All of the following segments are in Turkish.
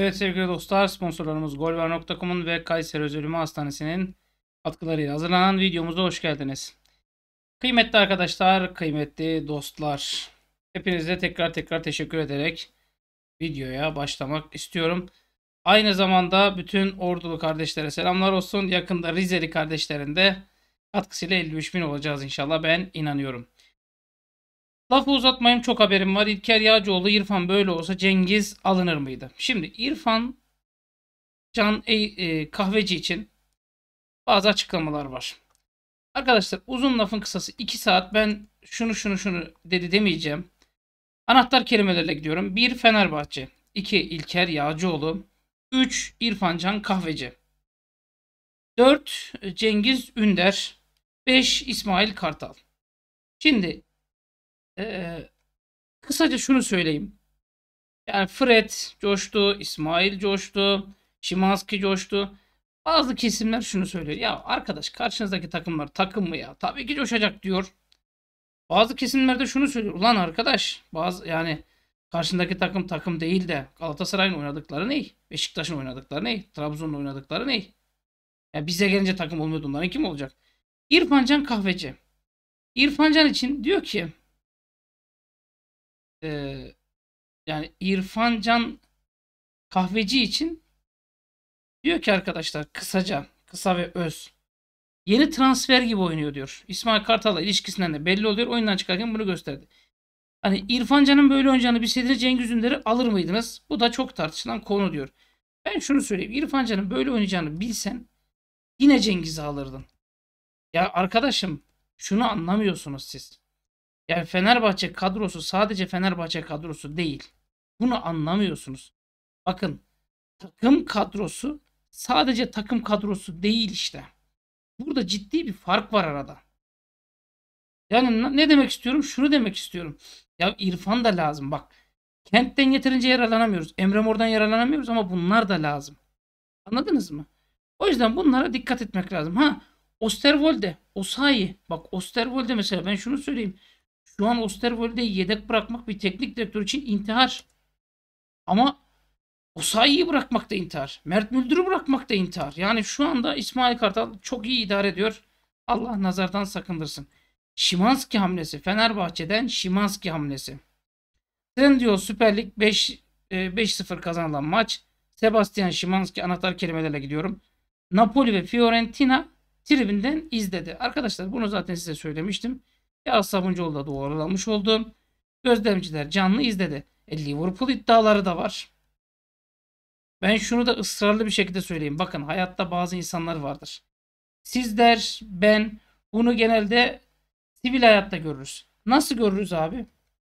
Evet sevgili dostlar, sponsorlarımız Golvar.com'un ve Kayseri Özülümü Hastanesi'nin katkılarıyla hazırlanan videomuza hoş geldiniz. Kıymetli arkadaşlar, kıymetli dostlar, hepinize tekrar teşekkür ederek videoya başlamak istiyorum. Aynı zamanda bütün Ordulu kardeşlere selamlar olsun. Yakında Rizeli kardeşlerin de katkısıyla 53.000 olacağız inşallah, ben inanıyorum. Lafı uzatmayayım, çok haberim var. İlker Yağcıoğlu, İrfan böyle olsa Cengiz alınır mıydı? Şimdi İrfan Kahveci için bazı açıklamalar var. Arkadaşlar, uzun lafın kısası 2 saat ben şunu dedi demeyeceğim. Anahtar kelimelerle gidiyorum. 1 Fenerbahçe, 2 İlker Yağcıoğlu, 3 İrfan Can Kahveci, 4 Cengiz Ünder, 5 İsmail Kartal. Şimdi kısaca şunu söyleyeyim. Yani Fred coştu, İsmail coştu, Szymański coştu. Bazı kesimler şunu söylüyor. Ya arkadaş, karşınızdaki takımlar takım mı ya? Tabii ki coşacak diyor. Bazı kesimler de şunu söylüyor. Ulan arkadaş, yani karşındaki takım takım değil de Galatasaray'ın oynadıkları ne? Beşiktaş'ın oynadıkları ne? Trabzon'un oynadıkları ne? Ya bize gelince takım olmuyordu, onların kim olacak? İrfan Can Kahveci. İrfan Can için diyor ki yani İrfan Can Kahveci için diyor ki arkadaşlar, kısaca, kısa ve öz. Yeni transfer gibi oynuyor diyor. İsmail Kartal'la ilişkisinden de belli oluyor. Oyundan çıkarken bunu gösterdi. Hani İrfan Can'ın böyle oynayacağını bilseydiniz Cengiz Ünder'i alır mıydınız? Bu da çok tartışılan konu diyor. Ben şunu söyleyeyim. İrfan Can'ın böyle oynayacağını bilsen yine Cengiz'i alırdın. Ya arkadaşım, şunu anlamıyorsunuz siz. Yani Fenerbahçe kadrosu sadece Fenerbahçe kadrosu değil. Bunu anlamıyorsunuz. Bakın, takım kadrosu sadece takım kadrosu değil işte. Burada ciddi bir fark var arada. Yani ne demek istiyorum? Şunu demek istiyorum. Ya İrfan da lazım bak. Kent'ten yeterince yararlanamıyoruz. Emre Mor'dan yararlanamıyoruz ama bunlar da lazım. Anladınız mı? O yüzden bunlara dikkat etmek lazım. Ha, Osterwolde, Osayi. Bak Osterwolde mesela, ben şunu söyleyeyim. Şu an Osterwolde'yi yedek bırakmak bir teknik direktör için intihar. Ama Osayi'yi bırakmak da intihar. Mert Müldür'ü bırakmak da intihar. Yani şu anda İsmail Kartal çok iyi idare ediyor. Allah nazardan sakındırsın. Szymański hamlesi. Fenerbahçe'den Szymański hamlesi. Trendyol Süper Lig 5-0 kazanılan maç. Sebastian Szymański, anahtar kelimelerle gidiyorum. Napoli ve Fiorentina tribünden izledi. Arkadaşlar, bunu zaten size söylemiştim. Yağız Sabuncuoğlu da doğrulamış oldu. Gözlemciler canlı izledi. Liverpool iddiaları da var. Ben şunu da ısrarlı bir şekilde söyleyeyim. Bakın, hayatta bazı insanlar vardır. Sizler, ben bunu genelde sivil hayatta görürüz. Nasıl görürüz abi?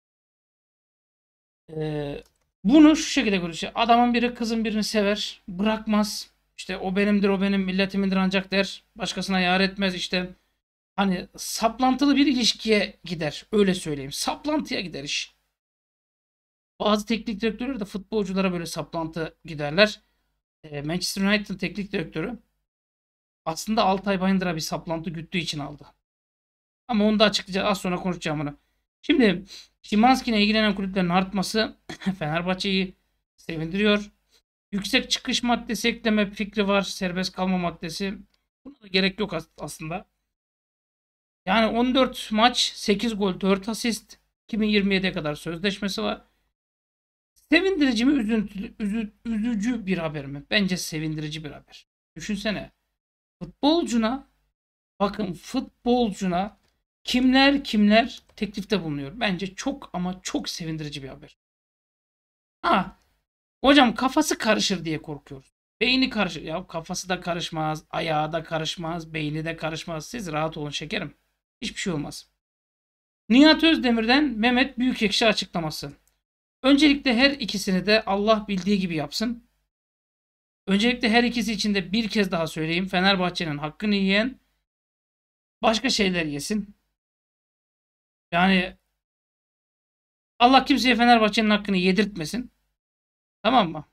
Bunu şu şekilde görürüz. İşte adamın biri kızın birini sever, bırakmaz. İşte o benimdir, o benim milletimindir ancak der. Başkasına yar etmez işte. Hani saplantılı bir ilişkiye gider. Öyle söyleyeyim. Saplantıya gider iş. Bazı teknik direktörler de futbolculara böyle saplantı giderler. Manchester United'ın teknik direktörü aslında Altay Bayındır'a bir saplantı güttüğü için aldı. Ama onu da açıklayacağız. Az sonra konuşacağım bunu. Şimdi Szymański'ne ilgilenen kulüplerin artması Fenerbahçe'yi sevindiriyor. Yüksek çıkış maddesi ekleme fikri var. Serbest kalma maddesi. Buna da gerek yok aslında. Yani 14 maç, 8 gol, 4 asist. 2027'ye kadar sözleşmesi var. Sevindirici mi, üzücü bir haber mi? Bence sevindirici bir haber. Düşünsene. Futbolcuna, bakın futbolcuna kimler teklifte bulunuyor. Bence çok ama çok sevindirici bir haber. Ha, hocam kafası karışır diye korkuyoruz. Beyni karışır. Ya kafası da karışmaz, ayağı da karışmaz, beyni de karışmaz. Siz rahat olun şekerim. Hiçbir şey olmaz. Nihat Özdemir'den Mehmet Büyükekşi açıklaması. Öncelikle her ikisini de Allah bildiği gibi yapsın. Öncelikle her ikisi için de bir kez daha söyleyeyim. Fenerbahçe'nin hakkını yiyen başka şeyler yesin. Yani Allah kimseye Fenerbahçe'nin hakkını yedirtmesin. Tamam mı?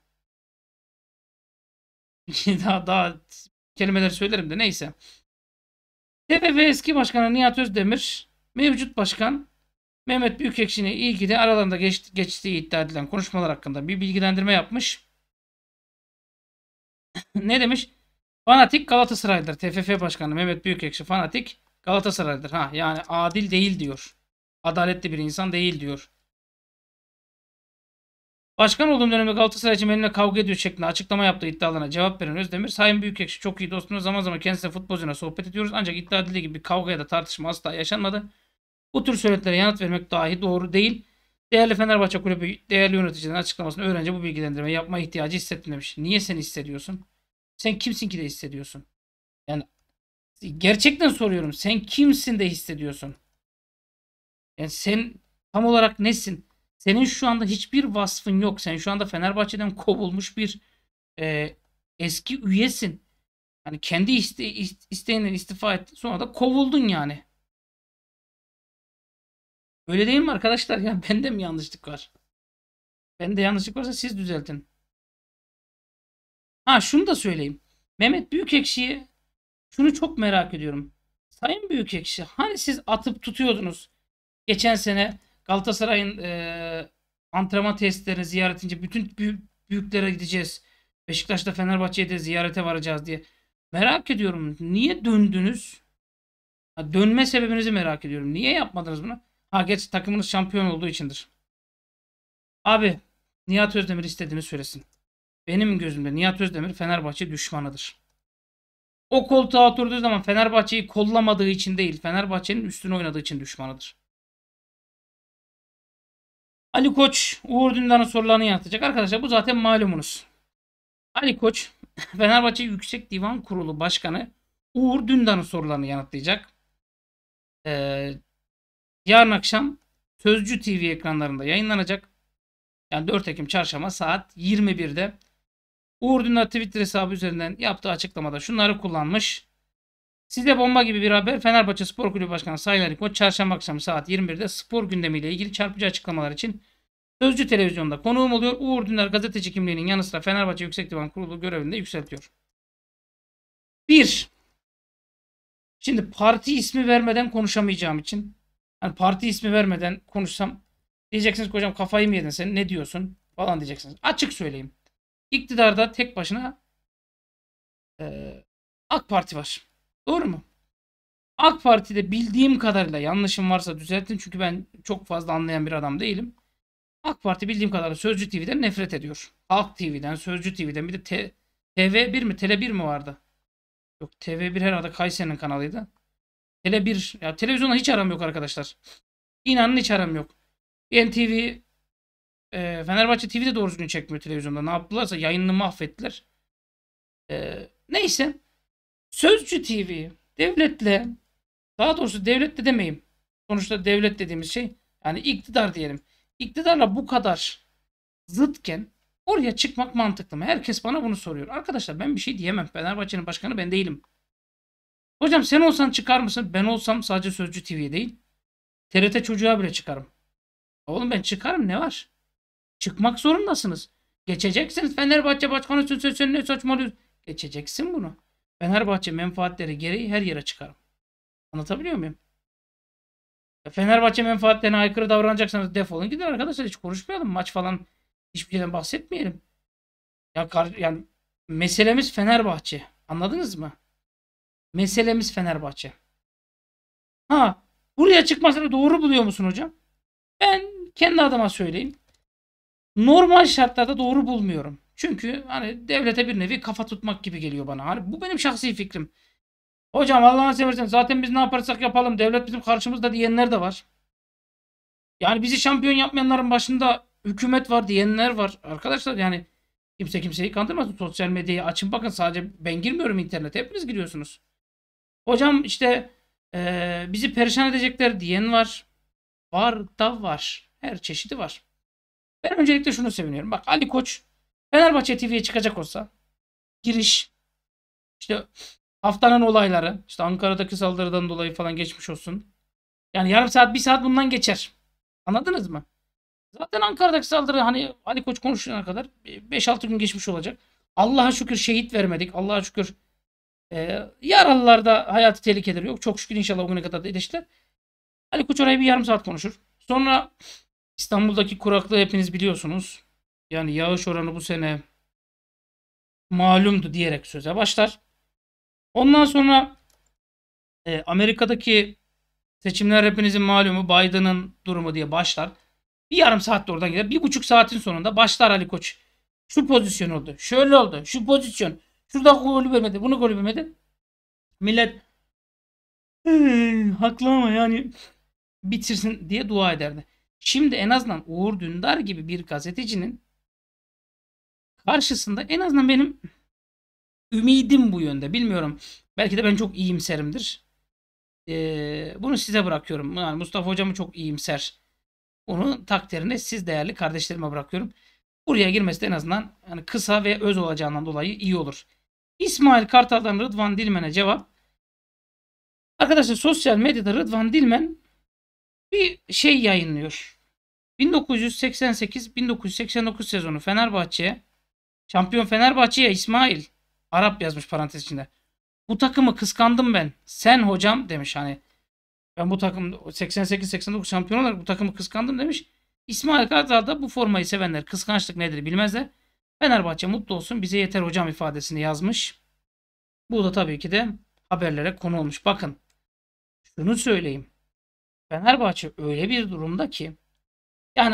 daha kelimeler söylerim de neyse. TFF eski başkanı Nihat Özdemir, mevcut başkan Mehmet Büyükekşi'yle ilgili aralarında geçtiği iddia edilen konuşmalar hakkında bir bilgilendirme yapmış. Ne demiş? Fanatik Galatasaraylıdır. TFF Başkanı Mehmet Büyükekşi fanatik Galatasaraylıdır. Ha yani adil değil diyor. Adaletli bir insan değil diyor. Başkan olduğum dönemde Galatasaray için benimle kavga ediyor şeklinde açıklama yaptığı iddialarına cevap veren Özdemir, Sayın Büyükekşi çok iyi dostumuz, zaman zaman kendisiyle futbolcuna sohbet ediyoruz ancak iddia edildiği gibi bir kavga ya da tartışma asla yaşanmadı. Bu tür söylentilere yanıt vermek dahi doğru değil. Değerli Fenerbahçe Kulübü değerli yöneticilerin açıklamasını öğrenince bu bilgilendirme yapma ihtiyacı hissettim demiş. Niye sen hissediyorsun? Sen kimsin ki de hissediyorsun? Yani gerçekten soruyorum. Sen kimsin de hissediyorsun? Yani sen tam olarak nesin? Senin şu anda hiçbir vasfın yok. Sen şu anda Fenerbahçe'den kovulmuş bir e, eski üyesin. Yani kendi isteğinden istifa ettin. Sonra da kovuldun yani. Öyle değil mi arkadaşlar? Ya bende mi yanlışlık var? Bende yanlışlık varsa siz düzeltin. Ha şunu da söyleyeyim. Mehmet Büyükekşi'yi şunu çok merak ediyorum. Sayın Büyükekşi hani siz atıp tutuyordunuz. Geçen sene Galatasaray'ın antrenman tesislerini ziyaretince bütün büyüklere gideceğiz. Beşiktaş'ta Fenerbahçe'ye de ziyarete varacağız diye. Merak ediyorum. Niye döndünüz? Ha, dönme sebebinizi merak ediyorum. Niye yapmadınız bunu? Ha geç takımınız şampiyon olduğu içindir. Abi Nihat Özdemir istediğini söylesin. Benim gözümde Nihat Özdemir Fenerbahçe düşmanıdır. O koltuğa oturduğu zaman Fenerbahçe'yi kollamadığı için değil, Fenerbahçe'nin üstüne oynadığı için düşmanıdır. Ali Koç Uğur Dündar'ın sorularını yanıtlayacak. Arkadaşlar bu zaten malumunuz. Ali Koç Fenerbahçe Yüksek Divan Kurulu Başkanı Uğur Dündar'ın sorularını yanıtlayacak. Ee, Yarın akşam Sözcü TV ekranlarında yayınlanacak. Yani 4 Ekim Çarşamba saat 21'de. Uğur Dündar Twitter hesabı üzerinden yaptığı açıklamada şunları kullanmış. Size bomba gibi bir haber. Fenerbahçe Spor Kulübü Başkanı Sayın Ali Koç çarşamba akşamı saat 21'de spor gündemiyle ilgili çarpıcı açıklamalar için Sözcü Televizyon'da konuğum oluyor. Uğur Dündar gazeteci kimliğinin yanı sıra Fenerbahçe Yüksek Divan Kurulu görevinde yükseltiyor. 1. Şimdi parti ismi vermeden konuşamayacağım için, hani parti ismi vermeden konuşsam diyeceksiniz ki hocam kafayı mı yedin sen, ne diyorsun falan diyeceksiniz. Açık söyleyeyim. İktidarda tek başına AK Parti var. Doğru mu? AK Parti'de bildiğim kadarıyla, yanlışım varsa düzeltin çünkü ben çok fazla anlayan bir adam değilim. AK Parti bildiğim kadarıyla Sözcü TV'den nefret ediyor. Halk TV'den, Sözcü TV'den, bir de TV1 mi, Tele1 mi vardı? Yok, TV1 herhalde Kayseri'nin kanalıydı. Tele1, ya televizyonla hiç aram yok arkadaşlar. İnanın hiç aram yok. NTV, Fenerbahçe TV'de doğru düzgün çekmiyor televizyonda. Ne yaptılarsa yayınını mahvettiler. Neyse. Sözcü TV devletle, daha doğrusu devletle demeyeyim. Sonuçta devlet dediğimiz şey yani iktidar diyelim. İktidarla bu kadar zıtken oraya çıkmak mantıklı mı? Herkes bana bunu soruyor. Arkadaşlar ben bir şey diyemem. Fenerbahçe'nin başkanı ben değilim. Hocam sen olsan çıkar mısın? Ben olsam sadece Sözcü TV değil, TRT Çocuğa bile çıkarım. Oğlum ben çıkarım, ne var? Çıkmak zorundasınız. Geçeceksiniz. Fenerbahçe başkanı sen ne saçmalıyorsun? Geçeceksin bunu. Fenerbahçe menfaatleri gereği her yere çıkarım. Anlatabiliyor muyum? Fenerbahçe menfaatlerine aykırı davranacaksanız defolun gidin arkadaşlar, hiç konuşmayalım. Maç falan hiçbir şeyden bahsetmeyelim. Ya yani meselemiz Fenerbahçe. Anladınız mı? Meselemiz Fenerbahçe. Ha, buraya çıkmasını doğru buluyor musun hocam? Ben kendi adıma söyleyeyim. Normal şartlarda doğru bulmuyorum. Çünkü hani devlete bir nevi kafa tutmak gibi geliyor bana. Hani bu benim şahsi fikrim. Hocam Allah'ını seversen zaten biz ne yaparsak yapalım devlet bizim karşımızda diyenler de var. Yani bizi şampiyon yapmayanların başında hükümet var diyenler var. Arkadaşlar yani kimse kimseyi kandırmasın. Sosyal medyayı açın bakın, sadece ben girmiyorum internete. Hepiniz giriyorsunuz. Hocam işte bizi perişan edecekler diyen var. Var da var. Her çeşidi var. Ben öncelikle şunu seviniyorum. Bak Ali Koç Fenerbahçe TV'ye çıkacak olsa giriş, işte haftanın olayları, işte Ankara'daki saldırıdan dolayı falan geçmiş olsun. Yani yarım saat, bir saat bundan geçer. Anladınız mı? Zaten Ankara'daki saldırı hani Ali Koç konuşana kadar 5-6 gün geçmiş olacak. Allah'a şükür şehit vermedik. Allah'a şükür yaralılarda hayatı tehlikeleri yok. Çok şükür inşallah o güne kadar da iyileştiler. Ali Koç orayı bir yarım saat konuşur. Sonra İstanbul'daki kuraklığı hepiniz biliyorsunuz. Yani yağış oranı bu sene malumdu diyerek söze başlar. Ondan sonra Amerika'daki seçimler hepinizin malumu, Biden'ın durumu diye başlar. Bir yarım saat de oradan gider. 1,5 saatin sonunda başlar Ali Koç. Şu pozisyon oldu. Şöyle oldu. Şu pozisyon. Şurada golü vermedi. Bunu golü vermedi. Millet haklı ama yani bitirsin diye dua ederdi. Şimdi en azından Uğur Dündar gibi bir gazetecinin karşısında en azından benim ümidim bu yönde. Bilmiyorum. Belki de ben çok iyimserimdir. Bunu size bırakıyorum. Yani Mustafa hocamı çok iyimser. Onun takdirini siz değerli kardeşlerime bırakıyorum. Buraya girmesi de en azından yani kısa ve öz olacağından dolayı iyi olur. İsmail Kartal'dan Rıdvan Dilmen'e cevap. Arkadaşlar sosyal medyada Rıdvan Dilmen bir şey yayınlıyor. 1988-1989 sezonu Fenerbahçe'ye, şampiyon Fenerbahçe'ye İsmail, Arap yazmış parantez içinde. Bu takımı kıskandım ben. Sen hocam demiş hani. Ben bu takım 88-89 şampiyon olarak bu takımı kıskandım demiş. İsmail Kartal da bu formayı sevenler kıskançlık nedir bilmezler. Fenerbahçe mutlu olsun bize yeter hocam ifadesini yazmış. Bu da tabii ki de haberlere konu olmuş. Bakın şunu söyleyeyim. Fenerbahçe öyle bir durumda ki yani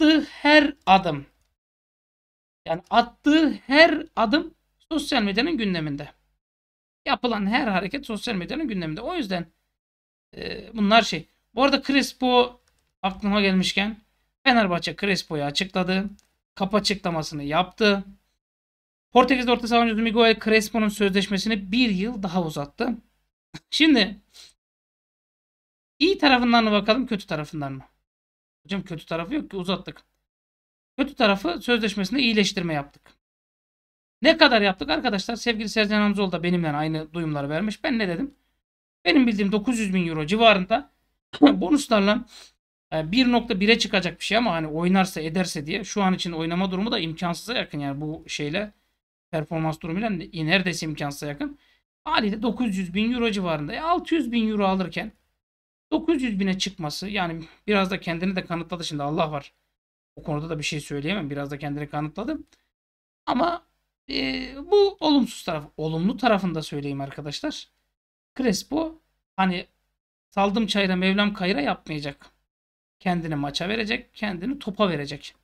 attığı her adım sosyal medyanın gündeminde. Yapılan her hareket sosyal medyanın gündeminde. O yüzden bunlar şey. Bu arada Crespo aklıma gelmişken Fenerbahçe Crespo'yu açıkladı. Kapı açıklamasını yaptı. Portekiz orta saha oyuncusu Miguel Crespo'nun sözleşmesini bir yıl daha uzattı. Şimdi iyi tarafından mı bakalım, kötü tarafından mı? Hocam kötü tarafı yok ki, uzattık. Kötü tarafı sözleşmesinde iyileştirme yaptık. Ne kadar yaptık arkadaşlar? Sevgili Sercan Hamzoğlu da benimle aynı duyumları vermiş. Ben ne dedim? Benim bildiğim 900 bin euro civarında bonuslarla 1,1'e çıkacak bir şey ama hani oynarsa ederse diye şu an için oynama durumu da imkansıza yakın yani bu şeyle performans durumuyla neredeyse imkansıza yakın. Haliyle 900 bin euro civarında. 600 bin euro alırken 900 bine çıkması yani biraz da kendini de kanıtladı şimdi Allah var. O konuda da bir şey söyleyemem. Biraz da kendini kanıtladı. Ama bu olumsuz taraf. Olumlu tarafını da söyleyeyim arkadaşlar. Crespo hani saldım çayıra Mevlam kayıra yapmayacak. Kendini maça verecek. Kendini topa verecek.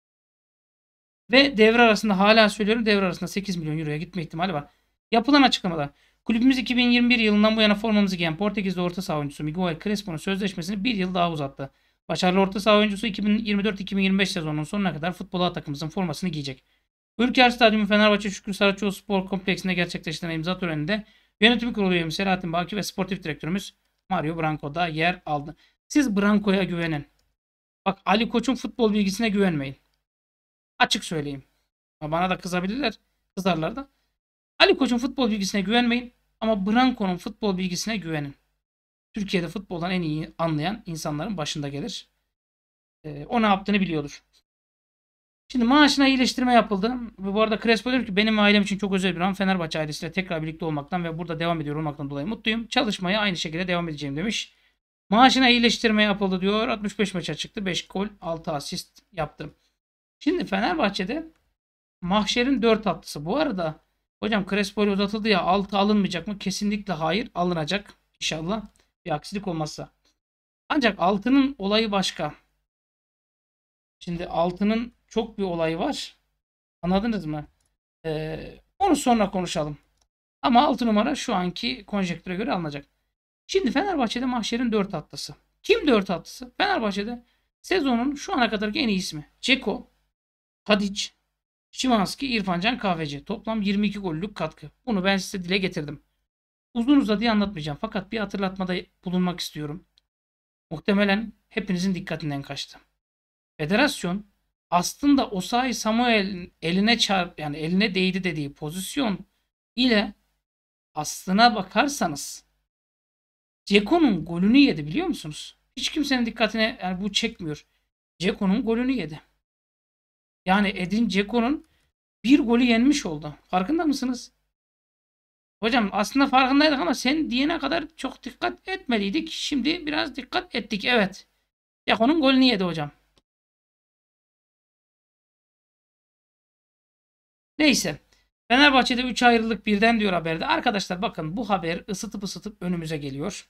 Ve devre arasında hala söylüyorum devre arasında 8 milyon euroya gitme ihtimali var. Yapılan açıklamada kulübümüz 2021 yılından bu yana formamızı giyen Portekizli orta saha oyuncusu Miguel Crespo'nun sözleşmesini bir yıl daha uzattı. Başarılı orta saha oyuncusu 2024-2025 sezonunun sonuna kadar futbol A takımımızın formasını giyecek. Ülker Stadyumu Fenerbahçe Şükrü Saraçoğlu Spor Kompleksinde gerçekleştirilen imza töreninde yönetim kurulu üyemiz Selahattin Baki ve sportif direktörümüz Mario Branco da yer aldı. Siz Branco'ya güvenin. Bak Ali Koç'un futbol bilgisine güvenmeyin. Açık söyleyeyim. Bana da kızabilirler. Kızarlar da. Ali Koç'un futbol bilgisine güvenmeyin. Ama Branco'nun futbol bilgisine güvenin. Türkiye'de futboldan en iyi anlayan insanların başında gelir. O ne yaptığını biliyordur. Şimdi maaşına iyileştirme yapıldı. Ve bu arada Crespo diyor ki benim ailem için çok özel bir an. Fenerbahçe ailesiyle tekrar birlikte olmaktan ve burada devam ediyor olmaktan dolayı mutluyum. Çalışmaya aynı şekilde devam edeceğim demiş. Maaşına iyileştirme yapıldı diyor. 65 maça çıktı. 5 gol 6 asist yaptı. Şimdi Fenerbahçe'de mahşerin 4 atlısı. Bu arada hocam Crespo ile uzatıldı ya 6 alınmayacak mı? Kesinlikle hayır, alınacak. İnşallah bir aksilik olmazsa. Ancak altının olayı başka. Şimdi altının çok bir olayı var. Anladınız mı? Onu sonra konuşalım. Ama 6 numara şu anki konjektüre göre alınacak. Şimdi Fenerbahçe'de mahşerin 4 atlısı. Kim 4 atlısı? Fenerbahçe'de sezonun şu ana kadarki en iyi ismi. Ceko, Tadic, Szymański, İrfan Can Kahveci. Toplam 22 gollük katkı. Bunu ben size dile getirdim. Uzun uzadıya anlatmayacağım. Fakat bir hatırlatmada bulunmak istiyorum. Muhtemelen hepinizin dikkatinden kaçtı. Federasyon aslında Osayi Samuel'in eline yani eline değdi dediği pozisyon ile aslına bakarsanız Ceko'nun golünü yedi biliyor musunuz? Hiç kimsenin dikkatine yani bu çekmiyor. Ceko'nun golünü yedi. Yani Edin Dzeko'nun bir golü yenmiş oldu. Farkında mısınız? Hocam aslında farkındaydık ama sen diyene kadar çok dikkat etmeliydik. Şimdi biraz dikkat ettik. Evet. Dzeko'nun golünü yedi hocam. Neyse. Fenerbahçe'de 3 ayrılık birden diyor haberde. Arkadaşlar bakın bu haber ısıtıp önümüze geliyor.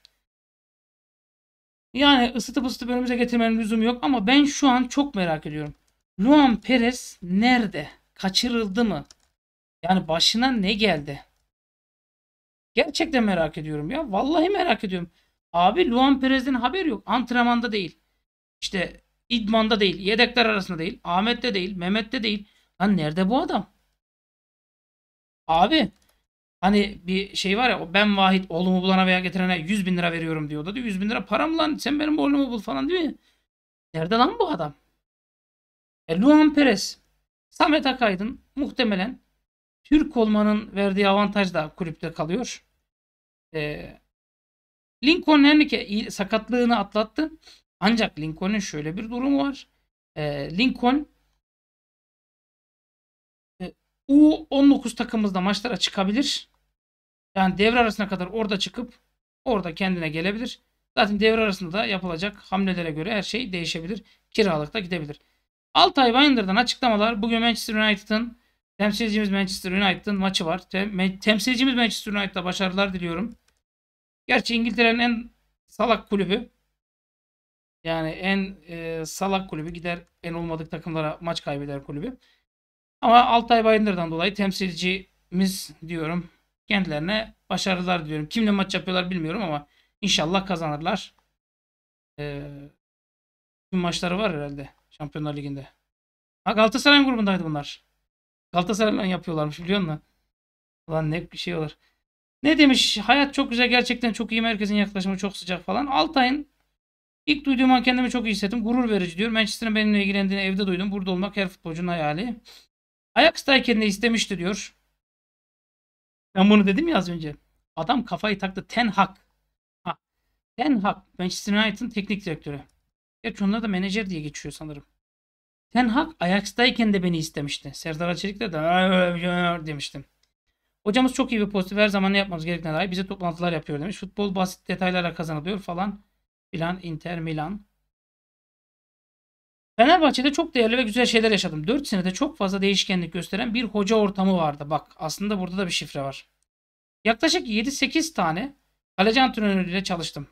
Yani ısıtıp önümüze getirmenin lüzumu yok ama ben şu an çok merak ediyorum. Luan Perez nerede? Kaçırıldı mı? Yani başına ne geldi? Gerçekten merak ediyorum ya. Vallahi merak ediyorum. Abi Luan Perez'den haber yok. Antrenmanda değil. İşte idmanda değil. Yedekler arasında değil. Ahmet'te değil. Mehmet'te değil. Lan nerede bu adam? Abi hani bir şey var ya, o ben Vahit oğlumu bulana veya getirene 100 bin lira veriyorum diyordu. 100 bin lira param lan, sen benim oğlumu bul falan değil mi? Nerede lan bu adam? Luan Perez. Samet Akaydın muhtemelen Türk olmanın verdiği avantaj da kulüpte kalıyor. E, Lincoln Henrique sakatlığını atlattı. Ancak Lincoln'un şöyle bir durumu var. Lincoln U19 takımımızda maçlara çıkabilir. Yani devre arasına kadar orada çıkıp orada kendine gelebilir. Zaten devre arasında da yapılacak hamlelere göre her şey değişebilir. Kiralık da gidebilir. Altay Bayındır'dan açıklamalar. Bugün Manchester United'ın temsilcimiz Manchester United'ın maçı var. Temsilcimiz Manchester United'a başarılar diliyorum. Gerçi İngiltere'nin en salak kulübü. Yani en salak kulübü, gider en olmadık takımlara maç kaybeder kulübü. Ama Altay Bayındır'dan dolayı temsilcimiz diyorum. Kendilerine başarılar diliyorum. Kimle maç yapıyorlar bilmiyorum ama inşallah kazanırlar. Tüm maçları var herhalde Şampiyonlar Ligi'nde. Ha, Galatasaray'ın grubundaydı bunlar. Galatasaray'la yapıyorlarmış, biliyor musun? Ulan ne bir şey olur. Ne demiş? Hayat çok güzel, gerçekten çok iyi. Merkezin yaklaşımı çok sıcak falan. Altay'ın ilk duyduğum an kendimi çok iyi hissettim. Gurur verici diyor. Manchester'ın benimle ilgilendiğini evde duydum. Burada olmak her futbolcunun hayali. Ajax'tayken de istemişti diyor. Ben bunu dedim ya az önce. Adam kafayı taktı. Ten Hag. Ha, Ten Hag. Manchester United'ın teknik direktörü. Gerçi onlar da menajer diye geçiyor sanırım. Ten Hag Ajax'tayken de beni istemişti. Serdar Açelik'le de demiştim. Hocamız çok iyi bir pozitif. Her zaman ne yapmamız gerektiğine dair bize toplantılar yapıyor demiş. Futbol basit detaylarla kazanılıyor falan filan. Inter Milan. Fenerbahçe'de çok değerli ve güzel şeyler yaşadım. 4 senede çok fazla değişkenlik gösteren bir hoca ortamı vardı. Bak aslında burada da bir şifre var. Yaklaşık 7-8 tane kaleci antrenörüyle çalıştım.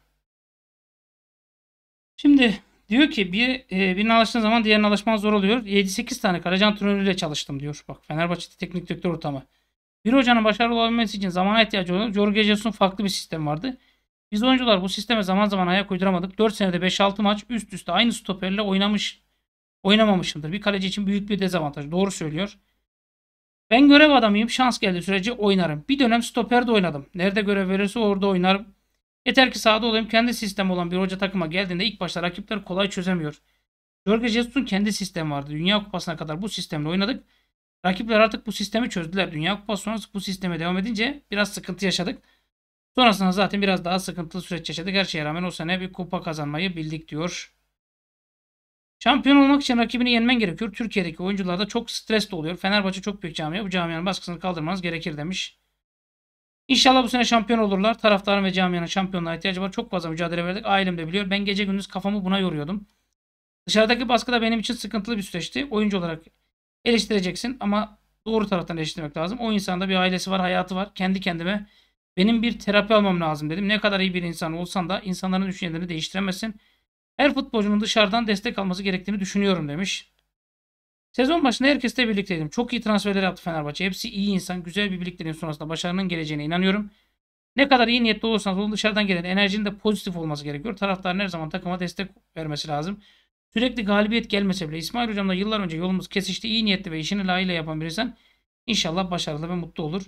Şimdi diyor ki birine alıştığın zaman diğerine alışman zor oluyor. 7-8 tane kaleci antrenörüyle çalıştım diyor. Bak Fenerbahçe'de teknik direktör ortamı. Bir hocanın başarılı olabilmesi için zamana ihtiyacı olan Jorge Jesus'un farklı bir sistemi vardı. Biz oyuncular bu sisteme zaman zaman ayak uyduramadık. 4 senede 5-6 maç üst üste aynı stoperle oynamamışımdır. Bir kaleci için büyük bir dezavantaj. Doğru söylüyor. Ben görev adamıyım. Şans geldiği sürece oynarım. Bir dönem stoper de oynadım. Nerede görev verirse orada oynarım. Yeter ki sahada olayım. Kendi sistemi olan bir hoca takıma geldiğinde ilk başta rakipler kolay çözemiyor. Jorge Jesus'un kendi sistemi vardı. Dünya Kupası'na kadar bu sistemle oynadık. Rakipler artık bu sistemi çözdüler. Dünya Kupası sonrası bu sisteme devam edince biraz sıkıntı yaşadık. Sonrasında zaten biraz daha sıkıntılı süreç yaşadık. Her şeye rağmen o sene bir kupa kazanmayı bildik diyor. Şampiyon olmak için rakibini yenmen gerekiyor. Türkiye'deki oyuncular da çok stresli oluyor. Fenerbahçe çok büyük camia. Bu camianın baskısını kaldırmanız gerekir demiş. İnşallah bu sene şampiyon olurlar. Taraftarın ve camianın şampiyonluğa ihtiyacı var. Çok fazla mücadele verdik. Ailem de biliyor. Ben gece gündüz kafamı buna yoruyordum. Dışarıdaki baskı da benim için sıkıntılı bir süreçti. Oyuncu olarak eleştireceksin ama doğru taraftan eleştirmek lazım. O insanda bir ailesi var, hayatı var. Kendi kendime benim bir terapi almam lazım dedim. Ne kadar iyi bir insan olsan da insanların düşüncelerini değiştiremezsin. Her futbolcunun dışarıdan destek alması gerektiğini düşünüyorum demiş. Sezon başında herkesle birlikteydim. Çok iyi transferler yaptı Fenerbahçe. Hepsi iyi insan. Güzel bir birlikteliğin sonrasında başarının geleceğine inanıyorum. Ne kadar iyi niyetli olursanız olun dışarıdan gelen enerjinin de pozitif olması gerekiyor. Taraftarın her zaman takıma destek vermesi lazım. Sürekli galibiyet gelmese bile İsmail Hocam'la yıllar önce yolumuz kesişti. İyi niyetli ve işini layığıyla yapan bir insan inşallah başarılı ve mutlu olur.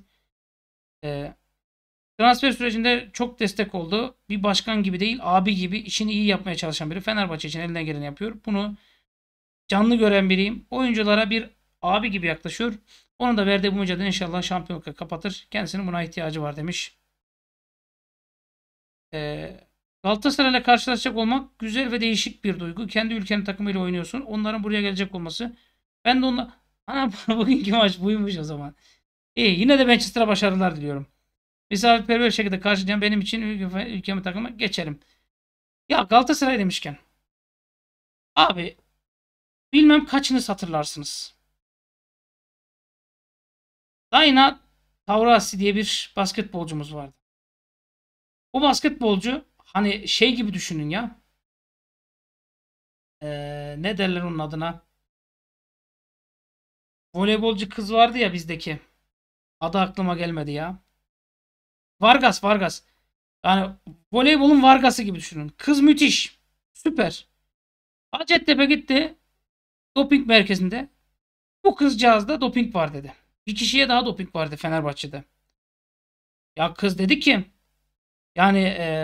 Transfer sürecinde çok destek oldu. Bir başkan gibi değil, abi gibi işini iyi yapmaya çalışan biri. Fenerbahçe için elinden geleni yapıyor. Bunu canlı gören biriyim. Oyunculara bir abi gibi yaklaşıyor. Onun da verdiği bu mücadele inşallah şampiyonlukla kapatır. Kendisinin buna ihtiyacı var demiş. Galatasaray'la karşılaşacak olmak güzel ve değişik bir duygu. Kendi ülkenin takımıyla oynuyorsun. Onların buraya gelecek olması. Ben de onunla... Ana bugünkü maç buymuş o zaman. İyi, yine de Manchester'a başarılar diliyorum. Misafirperver şekilde karşılayan benim için ülkemi takımı geçerim. Ya Galatasaray demişken. Abi bilmem kaçınız hatırlarsınız. Dayna Taurasi diye bir basketbolcumuz vardı. O basketbolcu hani şey gibi düşünün ya. Ne derler onun adına? Voleybolcu kız vardı ya bizdeki. Adı aklıma gelmedi ya. Vargas, Vargas. Yani voleybolun Vargas'ı gibi düşünün. Kız müthiş. Süper. Hacettepe gitti doping merkezinde. Bu kızcağızda doping var dedi. Bir kişiye daha doping vardı Fenerbahçe'de. Ya kız dedi ki yani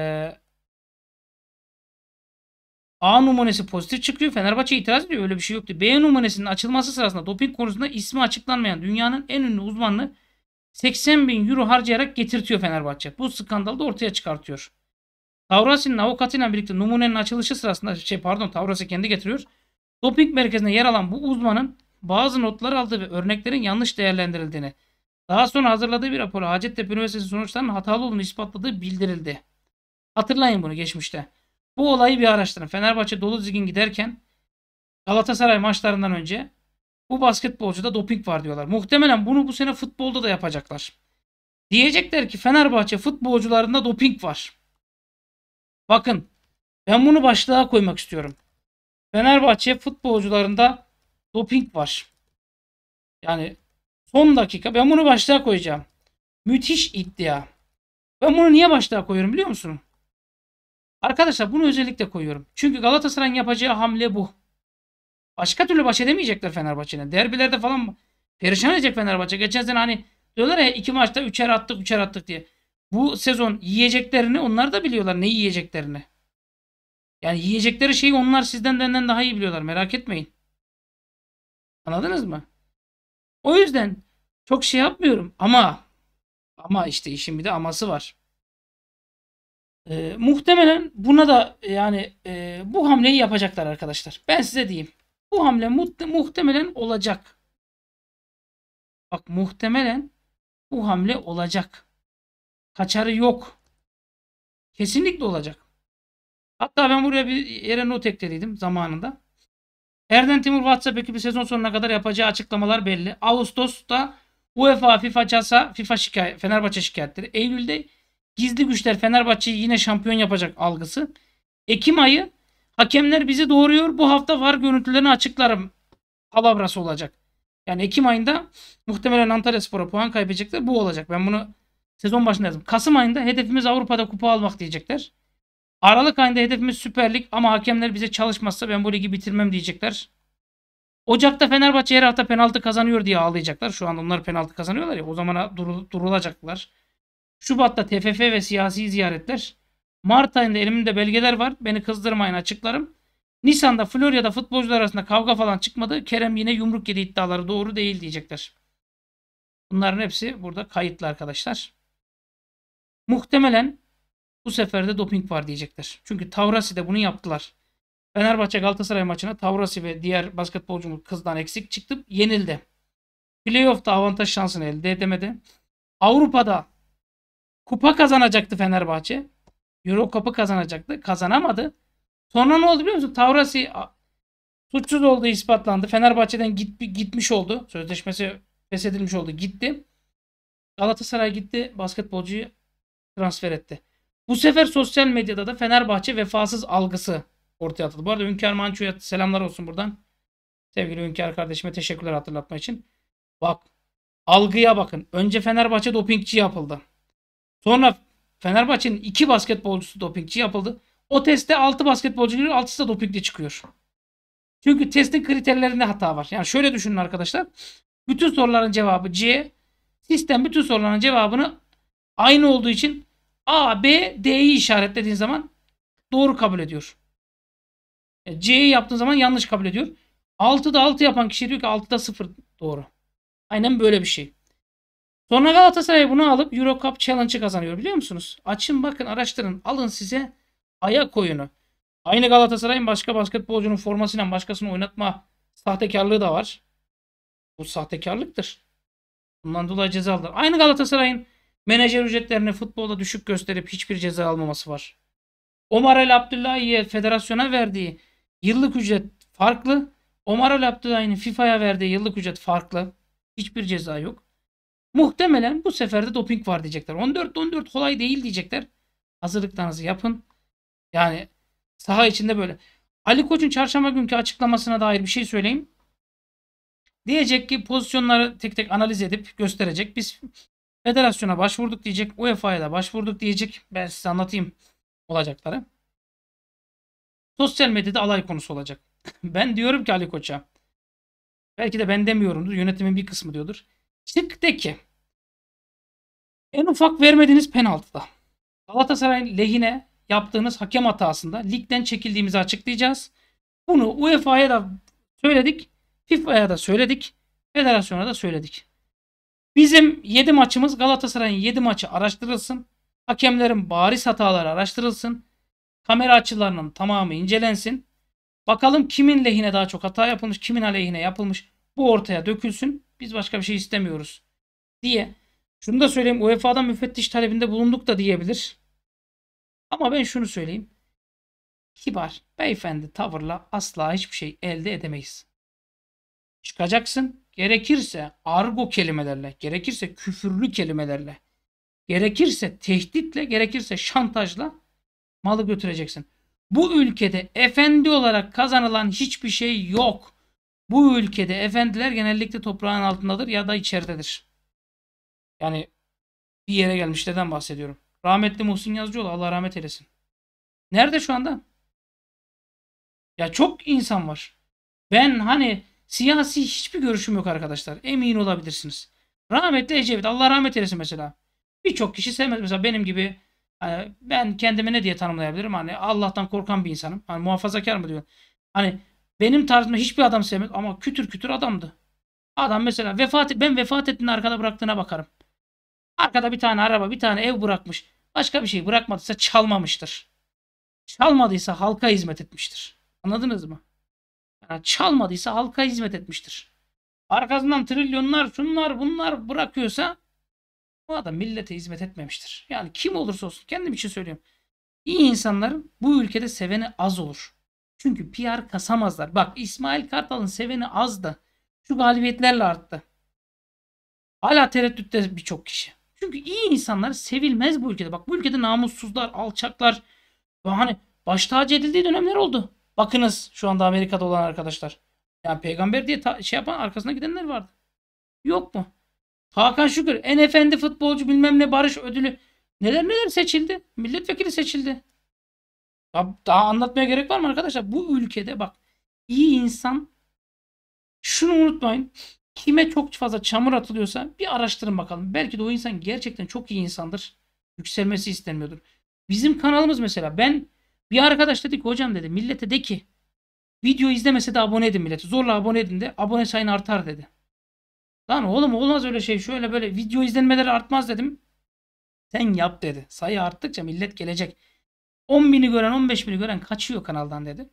A numunesi pozitif çıkıyor. Fenerbahçe itiraz ediyor. Öyle bir şey yoktu. B numunesinin açılması sırasında doping konusunda ismi açıklanmayan dünyanın en ünlü uzmanını 80 bin euro harcayarak getirtiyor Fenerbahçe. Bu skandalı da ortaya çıkartıyor. Tavrasi'nin avukatıyla birlikte numunenin açılışı sırasında Tavrasi kendi getiriyor. Doping merkezinde yer alan bu uzmanın bazı notlar aldığı ve örneklerin yanlış değerlendirildiğini, daha sonra hazırladığı bir raporu Hacettepe Üniversitesi sonuçlarının hatalı olduğunu ispatladığı bildirildi. Hatırlayın bunu geçmişte. Bu olayı bir araştırın. Fenerbahçe dolu dizgin giderken Galatasaray maçlarından önce bu basketbolcuda doping var diyorlar. Muhtemelen bunu bu sene futbolda da yapacaklar. Diyecekler ki Fenerbahçe futbolcularında doping var. Bakın ben bunu başlığa koymak istiyorum. Fenerbahçe futbolcularında doping var. Yani son dakika ben bunu başlığa koyacağım. Müthiş iddia. Ben bunu niye başlığa koyuyorum biliyor musun? Arkadaşlar bunu özellikle koyuyorum. Çünkü Galatasaray'ın yapacağı hamle bu. Başka türlü baş edemeyecekler Fenerbahçe'nin. Derbilerde falan perişan edecek Fenerbahçe. Geçen sene hani diyorlar ya 2 maçta üçer attık üçer attık diye. Bu sezon yiyeceklerini onlar da biliyorlar ne yiyeceklerini. Yani yiyecekleri şeyi onlar sizden benden daha iyi biliyorlar. Merak etmeyin. Anladınız mı? O yüzden çok şey yapmıyorum ama işte işin bir de aması var. Muhtemelen buna da yani bu hamleyi yapacaklar arkadaşlar. Ben size diyeyim. Bu hamle muhtemelen olacak. Bak muhtemelen bu hamle olacak. Kaçarı yok. Kesinlikle olacak. Hatta ben buraya bir yere not eklediydim zamanında. Erden Timur WhatsApp ekibi sezon sonuna kadar yapacağı açıklamalar belli. Ağustos'ta UEFA, FIFA, CASA, FIFA şikayet, Fenerbahçe şikayetleri. Eylül'de gizli güçler Fenerbahçe'yi yine şampiyon yapacak algısı. Ekim ayı hakemler bizi doğuruyor. Bu hafta VAR görüntülerini açıklarım. Palavrası olacak. Yani Ekim ayında muhtemelen Antalyaspor'a puan kaybedecekler. Bu olacak. Ben bunu sezon başında yazdım. Kasım ayında hedefimiz Avrupa'da kupa almak diyecekler. Aralık ayında hedefimiz Süper Lig ama hakemler bize çalışmazsa ben bu ligi bitirmem diyecekler. Ocak'ta Fenerbahçe her hafta penaltı kazanıyor diye ağlayacaklar. Şu an onlar penaltı kazanıyorlar ya. O zamana durulacaklar. Şubat'ta TFF ve siyasi ziyaretler. Mart ayında elimde belgeler var. Beni kızdırmayın açıklarım. Nisan'da Florya'da futbolcular arasında kavga falan çıkmadı. Kerem yine yumruk yedi iddiaları doğru değil diyecekler. Bunların hepsi burada kayıtlı arkadaşlar. Muhtemelen bu sefer de doping var diyecekler. Çünkü Tavrasi de bunu yaptılar. Fenerbahçe Galatasaray maçına Tavrasi ve diğer basketbolcumuz kızdan eksik çıktı. Yenildi. Playoff'ta avantaj şansını elde edemedi. Avrupa'da kupa kazanacaktı Fenerbahçe. Euro Cup'ı kazanacaktı. Kazanamadı. Sonra ne oldu biliyor musun? Tavrasi suçsuz olduğu ispatlandı. Fenerbahçe'den gitmiş oldu. Sözleşmesi feshedilmiş oldu. Gitti. Galatasaray gitti. Basketbolcuyu transfer etti. Bu sefer sosyal medyada da Fenerbahçe vefasız algısı ortaya atıldı. Bu arada Hünkar Manço'ya selamlar olsun buradan. Sevgili Hünkar kardeşime teşekkürler hatırlatma için. Bak algıya bakın. Önce Fenerbahçe dopingçi yapıldı. Sonra Fenerbahçe'nin 2 basketbolcusu dopingçi yapıldı. O testte 6 basketbolcu giriyor. 6'sı da dopingli çıkıyor. Çünkü testin kriterlerinde hata var. Yani şöyle düşünün arkadaşlar. Bütün soruların cevabı C. Sistem bütün soruların cevabını aynı olduğu için A, B, D'yi işaretlediğin zaman doğru kabul ediyor. C'yi yaptığın zaman yanlış kabul ediyor. 6'da 6 yapan kişi diyor ki 6'da 0 doğru. Aynen böyle bir şey. Sonra Galatasaray bunu alıp Euro Cup Challenge'ı kazanıyor biliyor musunuz? Açın bakın araştırın. Alın size ayak oyunu. Aynı Galatasaray'ın başka basketbolcunun formasıyla başkasını oynatma sahtekarlığı da var. Bu sahtekarlıktır. Bundan dolayı ceza aldılar. Aynı Galatasaray'ın menajer ücretlerini futbolda düşük gösterip hiçbir ceza almaması var. Omar El Abdullahi'ye federasyona verdiği yıllık ücret farklı. Omar El Abdullahi'nin FIFA'ya verdiği yıllık ücret farklı. Hiçbir ceza yok. Muhtemelen bu sefer de doping var diyecekler. 14 kolay değil diyecekler. Hazırlıklarınızı yapın. Yani saha içinde böyle. Ali Koç'un çarşamba günkü açıklamasına dair bir şey söyleyeyim. Diyecek ki pozisyonları tek tek analiz edip gösterecek. Biz federasyona başvurduk diyecek. UEFA'ya da başvurduk diyecek. Ben size anlatayım olacakları. Sosyal medyada alay konusu olacak. Ben diyorum ki Ali Koç'a, belki de ben demiyorumdur, yönetimin bir kısmı diyordur. Çık de ki en ufak vermediğiniz penaltıda Galatasaray'ın lehine yaptığınız hakem hatasında ligden çekildiğimizi açıklayacağız. Bunu UEFA'ya da söyledik. FIFA'ya da söyledik. Federasyona da söyledik. Bizim 7 maçımız, Galatasaray'ın 7 maçı araştırılsın. Hakemlerin bariz hataları araştırılsın. Kamera açılarının tamamı incelensin. Bakalım kimin lehine daha çok hata yapılmış, kimin aleyhine yapılmış. Bu ortaya dökülsün. Biz başka bir şey istemiyoruz diye. Şunu da söyleyeyim. UEFA'dan müfettiş talebinde bulunduk da diyebilir. Ama ben şunu söyleyeyim. Kibar, beyefendi tavırla asla hiçbir şey elde edemeyiz. Çıkacaksın. Gerekirse argo kelimelerle, gerekirse küfürlü kelimelerle, gerekirse tehditle, gerekirse şantajla malı götüreceksin. Bu ülkede efendi olarak kazanılan hiçbir şey yok. Bu ülkede efendiler genellikle toprağın altındadır ya da içeridedir. Yani bir yere gelmişlerden bahsediyorum. Rahmetli Muhsin Yazıcıoğlu, Allah rahmet eylesin. Nerede şu anda? Ya çok insan var. Ben hani siyasi hiçbir görüşüm yok arkadaşlar. Emin olabilirsiniz. Rahmetli Ecevit, Allah rahmet eylesin mesela. Birçok kişi sevmez. Mesela benim gibi hani ben kendimi ne diye tanımlayabilirim? Hani Allah'tan korkan bir insanım. Hani muhafazakar mı diyor. Hani benim tarzımda hiçbir adam sevmez ama kütür kütür adamdı. Adam mesela ben vefat ettiğinde arkada bıraktığına bakarım. Arkada bir tane araba, bir tane ev bırakmış. Başka bir şey bırakmadıysa çalmamıştır. Çalmadıysa halka hizmet etmiştir. Anladınız mı? Yani çalmadıysa halka hizmet etmiştir. Arkasından trilyonlar, şunlar, bunlar bırakıyorsa o adam millete hizmet etmemiştir. Yani kim olursa olsun kendim için söylüyorum. İyi insanların bu ülkede seveni az olur. Çünkü PR kasamazlar. Bak İsmail Kartal'ın seveni azdı. Şu galibiyetlerle arttı. Hala tereddütte birçok kişi. Çünkü iyi insanlar sevilmez bu ülkede. Bak bu ülkede namussuzlar, alçaklar ve hani baş tacı edildiği dönemler oldu. Bakınız şu anda Amerika'da olan arkadaşlar. Yani peygamber diye şey yapan arkasına gidenler vardı. Yok mu? Hakan Şükür en efendi futbolcu bilmem ne barış ödülü. Neler neler seçildi. Milletvekili seçildi. Ya daha anlatmaya gerek var mı arkadaşlar? Bu ülkede bak iyi insan, şunu unutmayın. Kime çok fazla çamur atılıyorsa bir araştırın bakalım. Belki de o insan gerçekten çok iyi insandır. Yükselmesi istenmiyordur. Bizim kanalımız mesela, ben bir arkadaş dedi ki hocam dedi millete de ki video izlemese de abone edin milleti. Zorla abone edin de abone sayını artar dedi. Lan oğlum olmaz öyle şey. Şöyle böyle video izlenmeleri artmaz dedim. Sen yap dedi. Sayı arttıkça millet gelecek. 10 bini gören 15 bini gören kaçıyor kanaldan dedi.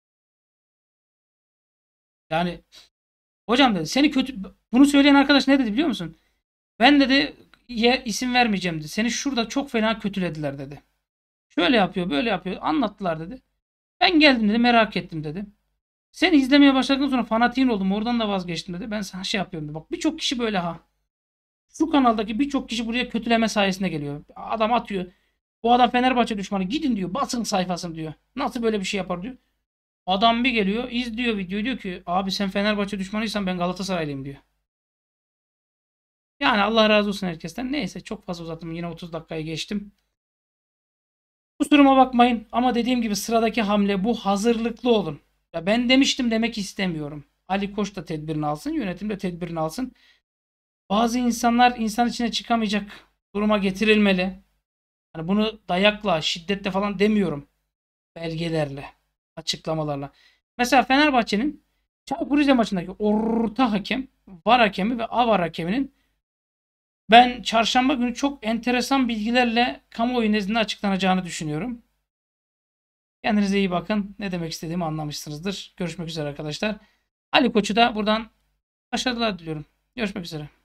Yani hocam dedi seni kötü, bunu söyleyen arkadaş ne dedi biliyor musun? Ben dedi isim vermeyeceğim dedi. Seni şurada çok fena kötülediler dedi. Şöyle yapıyor böyle yapıyor anlattılar dedi. Ben geldim dedi merak ettim dedi. Seni izlemeye başladıktan sonra fanatiğin oldum oradan da vazgeçtim dedi. Ben sana şey yapıyorum dedi. Bak birçok kişi böyle ha. Şu kanaldaki birçok kişi buraya kötüleme sayesinde geliyor. Adam atıyor. Bu adam Fenerbahçe düşmanı. Gidin diyor. Basın sayfasını diyor. Nasıl böyle bir şey yapar diyor. Adam bir geliyor. İzliyor videoyu. Diyor ki abi sen Fenerbahçe düşmanıysan ben Galatasaraylıyım diyor. Yani Allah razı olsun herkesten. Neyse çok fazla uzattım. Yine 30 dakikayı geçtim. Kusuruma bakmayın. Ama dediğim gibi sıradaki hamle bu. Hazırlıklı olun. Ya ben demiştim demek istemiyorum. Ali Koç da tedbirini alsın. Yönetim de tedbirini alsın. Bazı insanlar insan içine çıkamayacak duruma getirilmeli. Hani bunu dayakla, şiddetle falan demiyorum. Belgelerle, açıklamalarla. Mesela Fenerbahçe'nin Çaykur Rize maçındaki orta hakem, VAR hakemi ve AVAR hakeminin ben çarşamba günü çok enteresan bilgilerle kamuoyu nezdinde açıklanacağını düşünüyorum. Kendinize iyi bakın. Ne demek istediğimi anlamışsınızdır. Görüşmek üzere arkadaşlar. Ali Koç'u da buradan başarılar diliyorum. Görüşmek üzere.